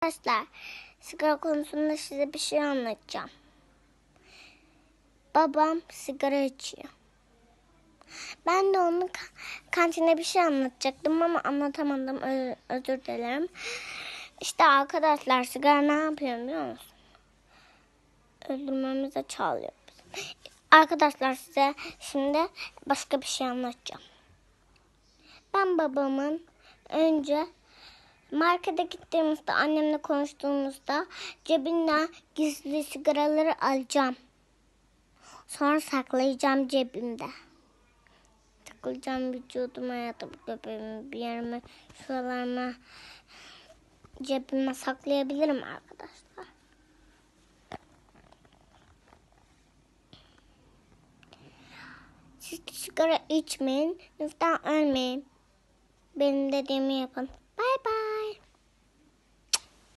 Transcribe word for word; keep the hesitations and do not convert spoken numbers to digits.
Arkadaşlar, sigara konusunda size bir şey anlatacağım. Babam sigara içiyor. Ben de onun kantinde bir şey anlatacaktım ama anlatamadım. Öz- özür dilerim. İşte arkadaşlar, sigara ne yapıyor biliyor musun? Öldürmemize çağırıyor. Arkadaşlar, size şimdi başka bir şey anlatacağım. Ben babamın önce markete gittiğimizde, annemle konuştuğumuzda cebinden gizli sigaraları alacağım. Sonra saklayacağım cebimde. Takılacağım vücuduma ya da göbeğime, bir yerime, şuralarıma, cebime saklayabilirim arkadaşlar. Siz sigara içmeyin, lütfen ölmeyin. Benim dediğimi yapın.